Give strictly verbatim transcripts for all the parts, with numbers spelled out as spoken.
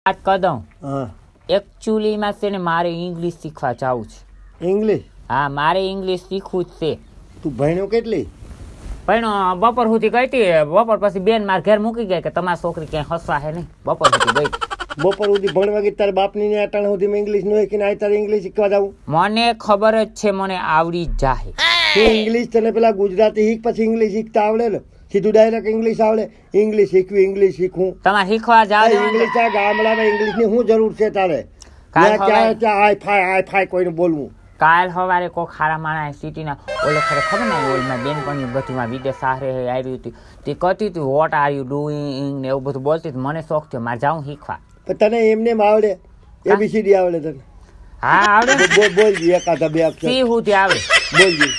વાત કહી દઉં. હા એકચ્યુઅલીમાં છે ને મારે ઇંગ્લિશ શીખવા જવું છે. ઇંગ્લિશ? હા મારે ઇંગ્લિશ શીખવું જ છે. તું ભણ્યો કેટલી? પણ બપોર સુધી ગઈ હતી. બપોર પછી બેન મારા ઘેર મૂકી ગયા કે તમારી છોકરી ક્યાંય હસવા હે નહીં. બપોર સુધી ગઈ. બપોર સુધી ભણવા ગઈ તારા બાપની ને અટાણા સુધી ઇંગ્લિશ નું કે આ તારે ઇંગ્લિશ શીખવા જાવું? મને ખબર જ છે મને આવડી જ જાહે. તું ઇંગ્લિશ તને પેલા ગુજરાતી શીખ પછી ઇંગ્લિશ શીખતા આવડે ને? સીધું ડાયરેક્ટ ઇંગ્લિશ આવડે? ઇંગ્લિશ શીખવી ઇંગ્લિશ શીખવું તમારે શીખવા જાવ. ઇંગ્લિશ આ ગામડામાં ઇંગ્લિશ ની શું જરૂર છે તારે? ક્યાં ક્યાં આઈ ફાઈ આઈ ફાઈ કોઈને બોલવું? કાલ સવારે કોઈ ખારા માણા સિટીના ઓલે ખરે ખબર ને ઓલમાં બેનપણી બધીમાં વિદેશ આરે આવી હતી તે કહેતી હતી વોટ આર યુ ડુઈંગ ને એવું બધું બોલતી હતી. મને શોખ થયો મારે જાઉં શીખવા. તને એમને આવડે? એબીસીડી આવડે તને? હા આવડે. બોલ બોલ એકાદા બે અક્ષર સી સુધી આવડે? બોલજી.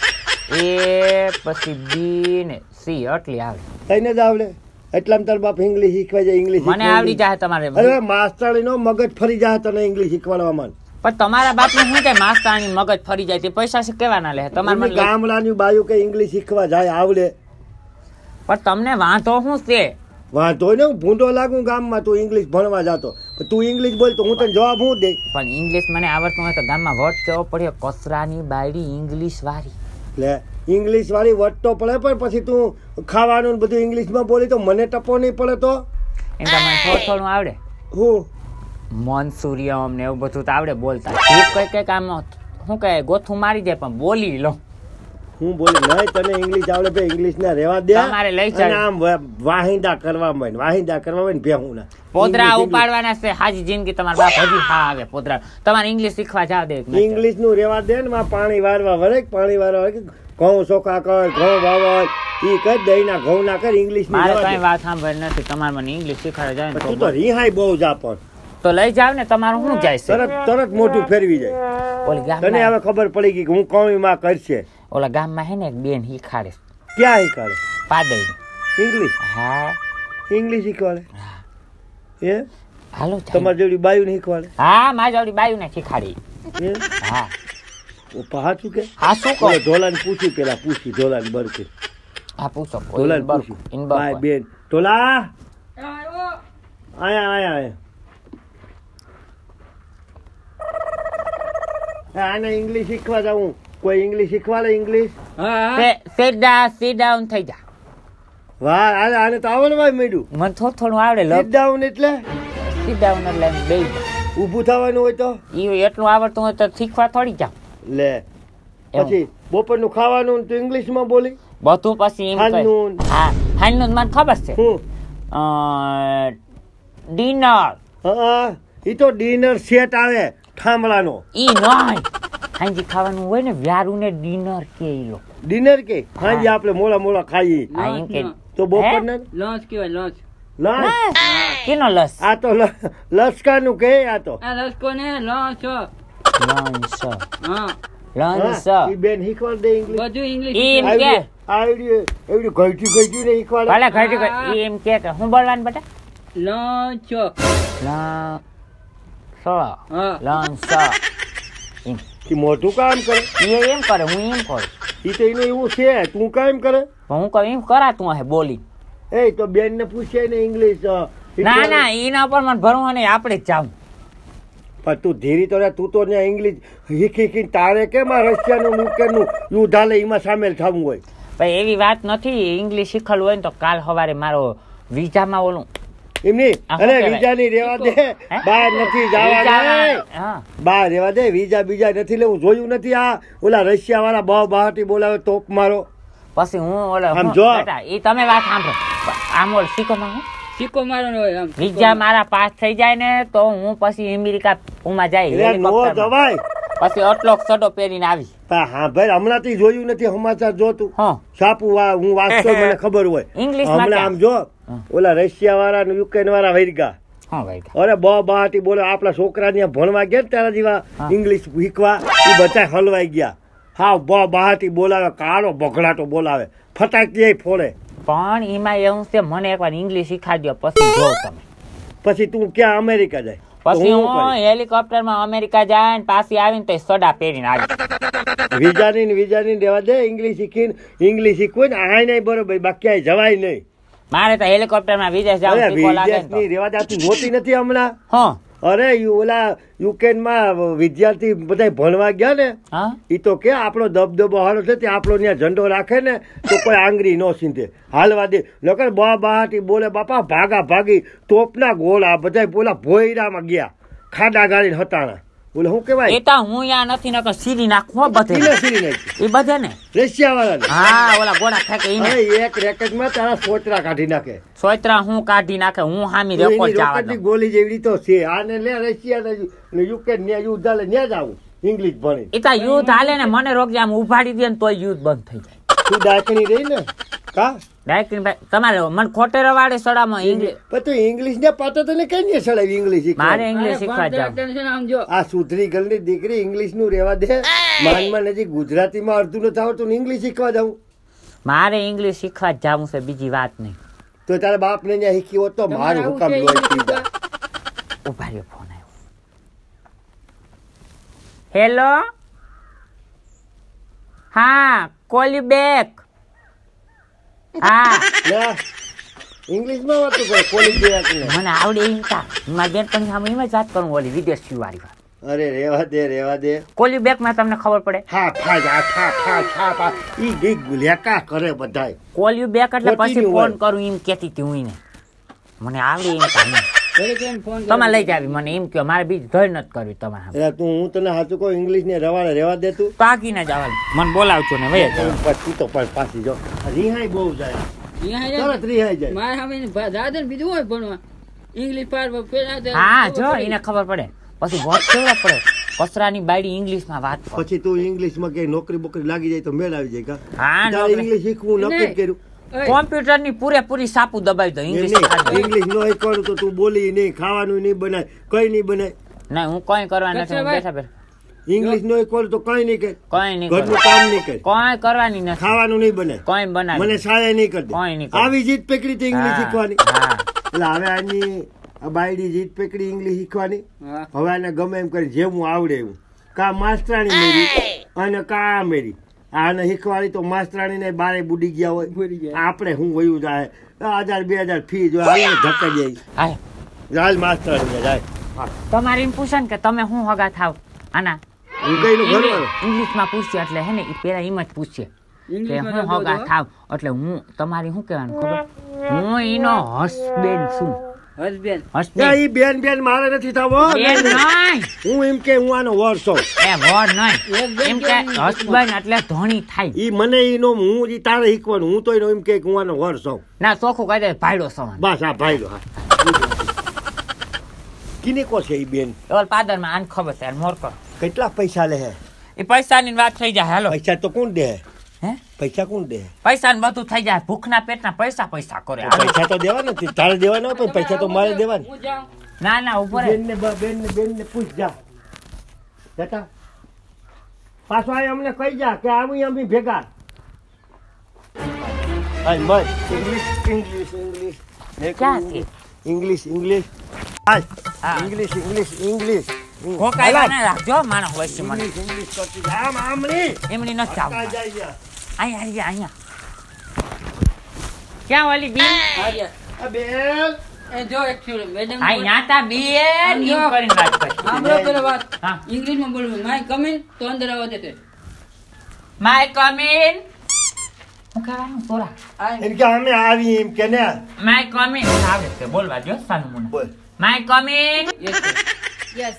એ પછી બી ને સી આટલી આવડે. તને જ આવડે? એટલામાં તાર બાપ ઇંગ્લિશ શીખવા જાય? ઇંગ્લિશ મને આવડી જાય તમારે? અરે માસ્તરાણી નો મગજ ફરી જાય તને ઇંગ્લિશ શીખવાડવામાં. પણ તમારા બાપ ને શું થાય માસ્તરાણી મગજ ફરી જાય? તે પૈસા કેવાના લે તમારે? ગામડાની બાયું કે ઇંગ્લિશ શીખવા જાય આવડે. પણ તમને વાંધો શું છે? વાંધો ને હું ભૂંડો લાગુ ગામમાં તું ઇંગ્લિશ ભણવા જાતો તું ઇંગ્લિશ બોલ તો હું તને જવાબ શું દે? પણ ઇંગ્લિશ મને આવડતું હોય તો ગામમાં વટ કેવો પડ્યો કચરાની બાયડી ઇંગ્લિશ વાળી. લે ઇંગ્લિશ વાળી વટ તો પડે પણ પછી તું ખાવાનું બધું ઇંગ્લિશમાં બોલી તો મને ટપો નહીં પડે તો? એમ તમને થોડું થોડું આવડે. હું મનસુરિયમ ને એવું બધું તો આવડે બોલતા. કઈ કઈ કામ શું કહે ગોથું મારી જાય પણ બોલી લો. હું બોલી નહીં તને ઇંગ્લિશ આવડે ભાઈ ઇંગ્લિશ ને રહેવા દે. તમારે લઈ ચાલ આમ વાહિંદા કરવા માંડ વાહિંદા કરવા માંડ ભેહું ના પોદરા ઉપાડવાના છે. હાજી જિંદગી તમારા બાપ હજી હા આવે પોદરા. તમારે ઇંગ્લિશ શીખવા જાવ દે. ઇંગ્લિશ નું રહેવા દે ને પાણી વારવા વળે પાણી વારવા વળે ઘઉં ચોખા કર ઘઉં વાવર ઈ કર દહીં ના ઘઉં ના કર ઇંગ્લિશ ની. મારે કઈ વાત સાંભળ નથી. તમારે મને ઇંગ્લિશ શીખવાડે જાય તું તો રિહાઈ બહુ જા પણ તો લઈ જાવ ને. તમારું શું જાય છે? તરત તરત મોટું ફેરવી જાય. ઓલી ગામ તને હવે ખબર પડી ગઈ કે હું કોમી માં કરશે. ઓલા ગામમાં હે ને એક બેન શીખાડે. ક્યાં શીખાડે? પાદઈ ઇંગ્લિશ. હા ઇંગ્લિશ શીખવાડે. એ હાલો તમારી જોડી બાયુ ને શીખવાડે? હા મારી જોડી બાયુ ને શીખાડી. હા હાચું કે? હા શું કહો? ઢોલા ને પૂછી પેલા પૂછી ઢોલા ને બરકે. હા પૂછો. ઢોલા ને પૂછી બાય બેન ઢોલા આયા આયા આયા આને ઇંગ્લિશ શીખવા જાઉં. કોઈ ઇંગ્લિશ શીખવાડે? English sit down sit down થઈ જા. વાહ આને આને તો આવડવા માંડ્યું. મને થોડું થોડું આવડે. સિટ ડાઉન એટલે? સિટ ડાઉન એટલે બેસી જા. ઊભું થવાનું હોય તો? ઈ એટલું આવડતું હોય તો શીખવા થોડી જાવ. લે પછી બપોરનું ખાવાનું તો ઇંગ્લિશમાં બોલી બધું પછી હાનનું. હા હાનનું મને ખબર છે. હું ડિનર. હા ઈ તો ડિનર સેટ આવે ઠામડાનો. ઈ નહીં હાંજી ખાવાનું હોય ને વ્યારું ને ડિનર કે ઈ લો. ડિનર કે હાંજી આપણે મોળા મોળા ખાઈએ તો બપોર ને લંચ કેવાય. લંચ લંચ કેનો લસ? આ તો લસકાનું કે આ તો લસકો ને લંચ લંચ હા લંચ ઈ બેન શીખવાડ દે ઇંગ્લિશ. બધું ઇંગ્લિશ એમ કે આવડી એવડી ઘઈટી ઘઈટી ને શીખવાડ. ભલે ઘઈટી ઘઈટી એમ કે હું બોલવાનું બેટા? લંચ લંચ લંચ એમ કે મોટું કામ કરે. એ એમ કરે હું એમ કરું. ઈ તો એનું એવું છે તું કામ કરે. હું કહું એમ કરાતું હે બોલી. એ તો બેન ને પૂછે ને ઇંગ્લિશ. ના ના એના પર મને ભરવું નહીં આપણે જ જાવ. પણ તું ધીરી તો તું તો ત્યાં ઇંગ્લિશ શીખી શીખી તારે કેમ આ રશિયાનું યુક્રેનનું યુદ્ધ હાલે એમાં સામેલ થવું હોય? ભાઈ એવી વાત નથી. ઇંગ્લિશ શીખેલું હોય ને તો કાલ સવારે મારો વિઝામાં ઓલું એમની અરે વિઝા ની રેવા દે. બહાર નથી જવા. બહાર રેવા દે. વિઝા બીજા નથી લેવું. જોયું નથી આ ઓલા રશિયા વાળા બહુ બહાટી બોલાવે તોપ મારો. પછી હું ઓલા આમ જો એ તમે વાત સાંભળો. આમ ઓલ સિક્કો માં સિક્કો મારો હોય. વિઝા મારા પાસ થઈ જાય ને તો હું પછી અમેરિકા ઉમાં જાય પછી આટલો સડો પહેરીને આવી. હા ભાઈ હમણાં થી જોયું નથી સમાચાર જોતું. સાપુ હું વાંચતો મને ખબર હોય ઇંગ્લિશ. હમણાં આમ જો ઓલા રશિયા વાળા ને યુક્રેન વાળા વૈરગા. અરે બહુ બહાટી બોલે. આપડા છોકરા ને ભણવા ગયા ત્યારે જેવા ઇંગ્લિશ શીખવા એ બધા હલવાઈ ગયા. હા બહુ બહાટી બોલાવે કાળો બગડાટો બોલાવે ફટાકી ફોડે. પણ એમાં એવું છે મને એકવાર ઇંગ્લિશ શીખાડ્યો પછી જો તમે. પછી તું ક્યાં અમેરિકા જાય? પછી હું હેલિકોપ્ટર માં અમેરિકા જાય ને પાછી આવીને તો સડા પહેરીને આવી. વિઝા ની વિઝા ની રેવા દે. ઇંગ્લિશ શીખીને ઇંગ્લિશ શીખવું ને આ નહીં બરોબર બાકી જવાય નહીં. મારે તો હેલિકોપ્ટર માં વિદેશ જવું ટીકો લાગે ને વિદેશની રેવા જાતી હોતી નથી હમણાં. હા અરે ઓલા યુકેન માં વિદ્યાર્થી બધા ભણવા ગયા ને ઈ તો કે આપણો દબદબો હારો છે ત્યાં આપણો ત્યાં ઝંડો રાખે ને તો કોઈ આંગળી ન સીંધે હાલવા દે. નકર બા બહાટી બોલે બાપા ભાગા ભાગી તોપના ગોળા બધા બોલા ભોયરામાં ગયા ખાડા ગાડીને હટાણા. બોલે શું કેવાય એતા હું યા નથી નકર સીરી નાખવો બધે સીરી નાખી એ બધે ને રશિયા વાળા હા ઓલા ગોળા ફેંકે ઈને એક રેકેટ માં તારા સોચરા કાઢી નાખે. સોચરા હું કાઢી નાખે હું હામી રેકોર્ડ ચાવા દઉં. ગોલી જેવડી તો છે આને લે રશિયા ને યુક્રેન ને યુદ્ધ હાલે ન્યા જ આવું ઇંગ્લિશ ભણી. એતા યુદ્ધ હાલે ને મને રોગ આમ ઉભાડી દે ને તોય યુદ્ધ બંધ થઈ જાય. તું ડાકણી રહી ને કા ડાયરેક્ટ તમારે મને ખોટે રવાડે સડામાં ઇંગ્લિશ પણ તું ઇંગ્લિશ ને પાતો તને કઈ નહીં સડાવી ઇંગ્લિશ મારે ઇંગ્લિશ શીખવા જાવ. આ સુધરી ગલની દીકરી ઇંગ્લિશ નું રેવા દે માનમાં નજીક ગુજરાતી માં અડધું ન થાવ તું ઇંગ્લિશ શીખવા જાઉં. મારે ઇંગ્લિશ શીખવા જ જાવું છે બીજી વાત નહીં. તો તારા બાપ ને ત્યાં શીખી હોત તો મારું હુકમ ઉભા રહ્યો ફોન આવ્યો. હેલો હા કોલ યુ બેક. હા ઇંગ્લિશ માં વાતો કરે કોલી બેક ને મને આવડે એમ તા મારી બેન પણ સામે એમ જ વાત કરું ઓલી વિદેશી વાળી વાત. અરે રેવા દે રેવા દે કોલ યુ બેક માં તમને ખબર પડે હા ફા જા ફા ફા ફા ફા ઈ ગઈ ગુલેકા કરે બધાય. કોલ યુ બેક એટલે પછી ફોન કરું એમ કેતી હતી હું ને મને આવડે એમ તા તમે લઈ જાવી મને એમ કયો મારે બીજ ધોઈ નથી કરવી તમારે. એટલે તું હું તને સાચું કહું ઇંગ્લિશ ને રવાડે રેવા દે તું પાકી ના જવા મને બોલાવજો ને ભાઈ પછી તો પણ પાછી જો રિહાઈ બહુ જાય તરત રિહાઈ જાય મારે હવે દાદા બીજું હોય ભણવા ઇંગ્લિશ પાર હા જો એને ખબર પડે પછી વોટ કેવડા પડે કચરાની બાયડી ઇંગ્લિશ માં વાત પછી તું ઇંગ્લિશ માં કઈ નોકરી બોકરી લાગી જાય તો મેળ આવી જાય હા ઇંગ્લિશ શીખવું નક્કી કર્યું. કોમ્પ્યુટર ની પૂરેપૂરી સાપુ દબાવી દો ઇંગ્લિશ ઇંગ્લિશ નો શીખવાડું તો તું બોલી નહીં ખાવાનું નહીં બનાય કઈ નહીં બનાય. ના હું કઈ કરવા નથી બેઠા બેઠા ઇંગ્લિશ નો શીખવાડું તો કઈ નહીં કરે કઈ નહીં ઘરનું કામ નહીં કરે કઈ કરવાની નથી ખાવાનું નહીં બનાય કઈ બનાવે મને સાયા નહીં કરતી કઈ નહીં આવી જીત પકડી તો ઇંગ્લિશ શીખવાની. એટલે હવે આની બાયડી જીત પકડી ઇંગ્લિશ શીખવાની હવે આને ગમે એમ કરી જેવું આવડે એવું કા માસ્ટરાણી મેરી અને કા મેરી આને શીખવાડી તો માસ્ટરાણી ને બારે બુડી ગયા હોય આપણે હું વયું જાય હજાર બે હજાર ફી જો ધક્કા જાય જાય માસ્ટરાણી જાય. તમારે એમ પૂછે કે તમે હું હગા થાવ આના ઇંગ્લિશ માં પૂછશે એટલે હે ને એ પેલા એમ જ પૂછશે કે હું હગા થાવ એટલે હું તમારી શું કહેવાનું ખબર હું એનો હસબેન્ડ છું. હસબેન્ડ હસબેન્ડ ઈ બેન બેન મારે નથી થાવો બેન નહીં હું એમ કે હું આનો વર છું એ વર નહીં એમ કે હસબેન્ડ એટલે ધોણી થાય ઈ મને ઈનો હું ઈ તારે શીખવાનું હું તો ઈનો એમ કે હું આનો વર છું ના ચોખ્ખું કહી દે ભાઈડો સમાન બસ આ ભાઈડો હા કિને કો છે ઈ બેન ઓલ પાદર માં આન ખબર છે મોર કર કેટલા પૈસા લે હે એ પૈસા ની વાત થઈ જાય હાલો પૈસા તો કોણ દે હે પૈસા કોણ દે પૈસા ને બધું થઈ જાય ભૂખના પેટના પૈસા પૈસા કરે પૈસા તો દેવા નથી તારે દેવાના પણ પૈસા તો મારે દેવાના. ના ના ઉપર બેન ને બેન ને બેન ને પૂછ જા બેટા પાછો આ અમને કહી જા કે આવું અમે ભેગા આય મત ઇંગ્લિશ ઇંગ્લિશ ઇંગ્લિશ ક્યાં છે ઇંગ્લિશ ઇંગ્લિશ આય ઇંગ્લિશ ઇંગ્લિશ ઇંગ્લિશ કોકાઈ ના રાખજો માણસ હોય છે મને ઇંગ્લિશ કરતી આમ આમની એમની ન ચાવ આ જાય અહીંયા અહીંયા અહીંયા ક્યાં વાલી બી આ બેન એ જો એક્ચ્યુઅલી મેડમ આ નાતા બેન ઈ કરીને વાત કરી સાંભળો પેલા વાત હા ઇંગ્લિશ માં બોલવું માય કમ ઇન તો અંદર આવવા દેતે માય કમ ઇન હું કહેવાનું સોરા એમ કે અમે આવી એમ કે ને માય કમ ઇન આવે છે બોલવા જો સાનું મને બોલ my come in yes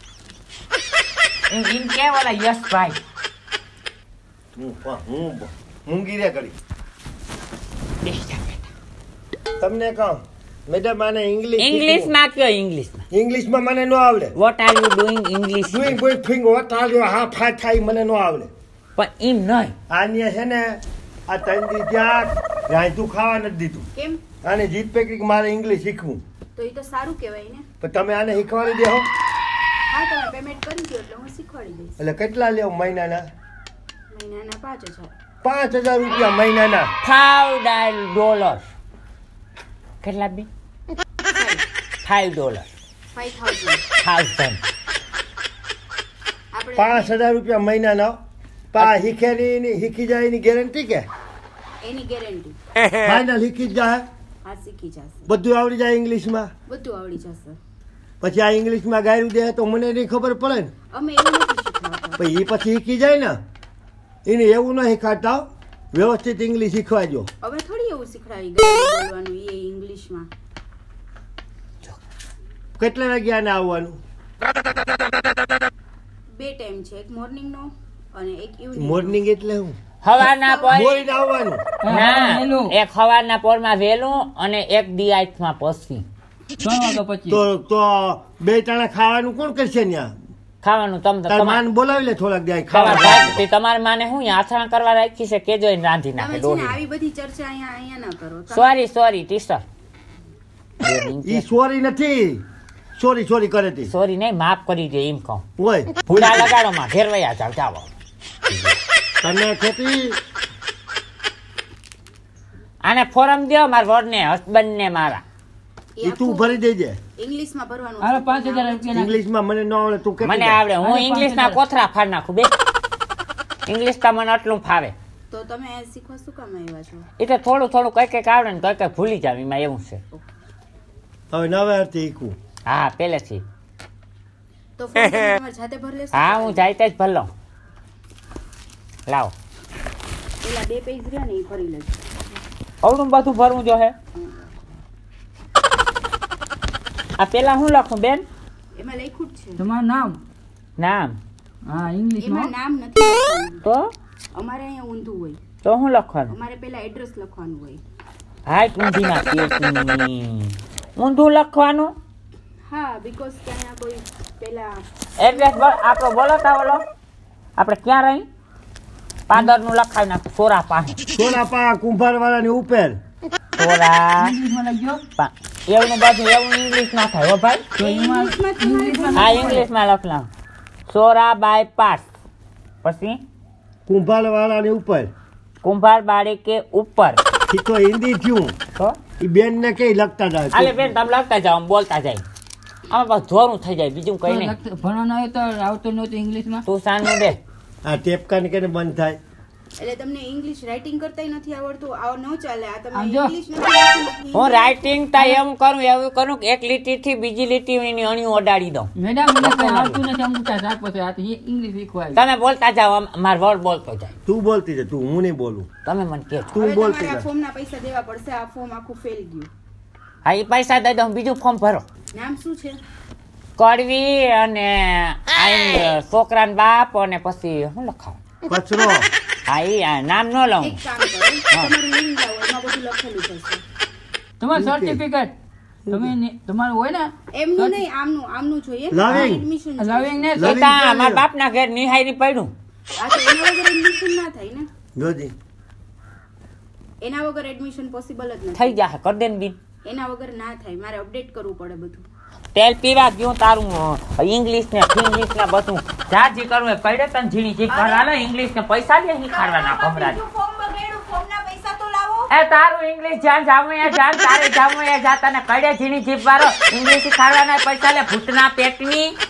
in in કે વાલા યસ ભાઈ હું હું હું ગીરે કરી બેસી જા બેટા તમને કહું મેડમ આને ઇંગ્લિશ ઇંગ્લિશ માં કયો ઇંગ્લિશ માં ઇંગ્લિશ માં મને નો આવડે what are you doing English doing boy thing what are you હા ફા થાય મને નો આવડે પણ એમ નહીં આને છે ને આ ત્રણ દી ત્યાં રાંધું ખાવા નથી દીધું કેમ આને જીત પેકરી મારે ઇંગ્લિશ શીખવું તો એ તો સારું કહેવાય ને પણ તમે આને શીખવાડી દેહો હા તમે પેમેન્ટ કરી દો એટલે હું શીખવાડી દઈશ એટલે કેટલા લેવો મહિનાના મહિનાના પાંચ હજાર પાંચ હજાર રૂપિયા મહિનાના ફાઈવ ડોલર કેટલા બી five dollar five thousand thousand આપણે પાંચ હજાર રૂપિયા મહિનાના પા શીખે ની શીખી જાય એની ગેરંટી કે એની ગેરંટી ફાઇનલ શીખી જ જાય હા શીખી જશે. બધું આવડી જાય ઇંગ્લિશમાં? બધું આવડી જશે. પછી આ ઇંગ્લિશમાં ગાયરું દે તો મને નહીં ખબર પડે ને. અમે એવું નથી શીખવાડતા. પછી એ પછી શીખી જાય ને, એને એવું ન શીખવાડતા, વ્યવસ્થિત ઇંગ્લિશ શીખવાડજો. હવે થોડી એવું શીખડાવી ગાયરું બોલવાનું એ ઇંગ્લિશમાં. કેટલા વાગ્યા ને આવવાનું? બે ટાઈમ છે, એક મોર્નિંગ નો અને એક ઇવનિંગ. મોર્નિંગ એટલે હું સવારના પોર મોડીને આવવાનું? ના, એક સવારના પોરમાં વહેલું અને એક દિયાઈથમાં પછી. તો તો બે ટાણા ખાવાનું કોણ કરશે ત્યાં? ખાવાનું તમ તાર માન બોલાવી લે થોડાક દે ખાવા ખાવા. તમારે માને હું આથણા કરવા રાખી છે કેજો એને રાંધી નાખે તમે છે ને ડોહી. આવી બધી ચર્ચા અહીંયા અહીંયા ના કરો. તમે- સોરી સોરી ટીચર, ઈ સોરી નથી, સોરી સોરી કરે તી. સોરી નહીં, માફ કરી દે એમ કહું. ઓય ભૂડા લગાડો માં ઘેરવયા જાવ ચાલો. તને ખેતી આને ફોરમ દ્યો મારા વડને, હસબન્ડ ને મારા. એ ઈ તું આખું ભરી દેજે ઇંગ્લિશમાં ભરવાનું. હાલો પાંચ હજાર રૂપિયા ઇંગ્લિશમાં. મને ન આવડે તું મને કેટલી આવડે, હું ઇંગ્લિશ ના કોથરા ફાડ નાખું બે. ઇંગ્લિશ તો મને આટલું ફાવે. તો તમે શીખવા શું કામ આવ્યા છો? એટલે થોડું થોડું કઈ કઈક આવડે ને કઈ કઈ ભૂલી જાવ એમાં એવું છે. હવે નવેરથી શીખવું. હા પેલેથી. તો ફોર્મ તમે તમારે જાતે ભરી લેશો? હા હું જાતે જ ભરલો. લાવો પેલા બે પેજ રહ્યા ને એ ભરી લેજો. અવડું બધું ભરવું જો હે. આ પેલા હું લખું બેન? એમાં લખ્યું જ છે. તમારું નામ? નામ? હા એમાં ઇંગ્લિશમાં. નામ નથી લખવાનું. તો અમારે અહીંયા ઊંધું હોય. તો હું લખવાનું? અમારે પેલા એડ્રેસ લખવાનું હોય. હાઈટ ઊંધી નાખી. ઊંધું લખવાનું? હા બીકોઝ કે અહીંયા કોઈ પેલા એડ્રેસ આપણો બોલો તા બોલો. આપણે ક્યાં રહી? પાદર નું લખાવી નાખું. સોરા પાસે. સોના પા કુંભાર વાળાની ઉપર. સોરા ઇંગ્લિશમાં લખજો. પા. એવું બધું એવું ઇંગ્લિશ ના થાય હો ભાઈ. તો એમાં ઇંગ્લિશમાં હા ઇંગ્લિશ માં લખલા. સોરા બાયપાસ પછી કુંભાર વાળાની ઉપર. કુંભાર બાड़ी के ऊपर. ઈ તો હિન્દી થયું. તો ઈ બેન ને કઈ લખતા જાય. આલે બેન તમે લખતા જાઓ, બોલતા જાય. આમાં બસ ધોરું થઈ જાય, બીજું કઈ નહીં. ભણવાનું આવે તો આવતું નહોતું ઇંગ્લિશમાં. તું સાનું દે. આ ટેપકા ને કેને બંધ થાય? એટલે તમને ઇંગ્લિશ રાઇટિંગ કરતાય નથી આવડતું. આવો ન ચાલે. આ તમે આમ જો. ઇંગ્લિશ નથી આવડતું. હું રાઇટિંગ તા એમ કરું એવું કરું કે એક લીટી થી બીજી લીટી એની અણિયું ઓડાડી દઉં. મેડમ મને કઈ આવતું નથી અંગૂઠા સાપ પછી આ તો ઇંગ્લિશ શીખવાય. તમે બોલતા જાઓ, માર વર્ડ બોલતો જાય. તું બોલતી છે, તું હું નહીં બોલું. તમે મને કહો. તું હવે બોલતી તમારે આ જા. ફોર્મના પૈસા દેવા પડશે. આ ફોર્મ આખું ફેલ ગયું. હા એ પૈસા દઈ દઉં, બીજું ફોર્મ ભરો. નામ શું છે? કડવી અને આ છોકરાના બાપ અને પછી શું લખાવ? કચરો. હા એ આ નામ ન લઉં. એક કામ કરો, તમારું લિંક લાવો, એમાં બધું લખેલું હશે. તમારું સર્ટિફિકેટ તમે ને- તમારું હોય ને એમનું નહીં, આમનું આમનું જોઈએ. Loving. એડમિશન લવિંગ ને Loving તા ક્યાં મારા છે? બાપના ઘેર નિહારી પડ્યું. આ તો એના વગર એડમિશન ના થાય ને. જોજી એના વગર એડમિશન પોસિબલ જ નથી. થઈ જાહે કર દે ને બીન. એના વગર ના થાય. મારે અપડેટ કરવું પડે બધું. તેલ પીવા ગયું તારું ઇંગ્લિશ ને ઇંગ્લિશ ને બધું જા જી કરવું એ કઈડે તને ઝીણી જીભ ભરાલે ઇંગ્લિશ ને પૈસા દે શીખાડવાના ભમરા. ફોર્મ બગડ્યું, ફોર્મના પૈસા તો લાવો. એ તારું ઇંગ્લિશ જાન જાવું એ જાન તારે જાવું એ જા તને કઈડે ઝીણી જીભ વાળો ઇંગ્લિશ શીખાડવાના પૈસા લે ભૂતના પેટની.